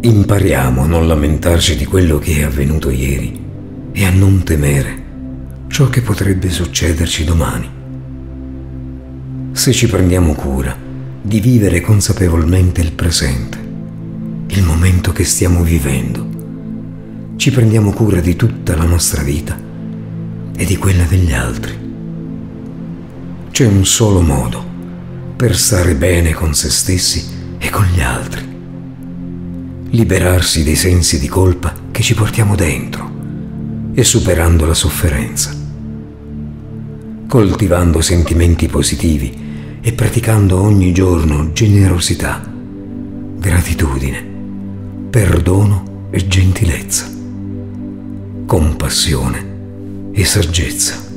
Impariamo a non lamentarci di quello che è avvenuto ieri e a non temere ciò che potrebbe succederci domani. Se ci prendiamo cura di vivere consapevolmente il presente, il momento che stiamo vivendo, ci prendiamo cura di tutta la nostra vita e di quella degli altri. C'è un solo modo per stare bene con se stessi e con gli altri: liberarsi dei sensi di colpa che ci portiamo dentro e superando la sofferenza, coltivando sentimenti positivi e praticando ogni giorno generosità, gratitudine, perdono e gentilezza, compassione e saggezza.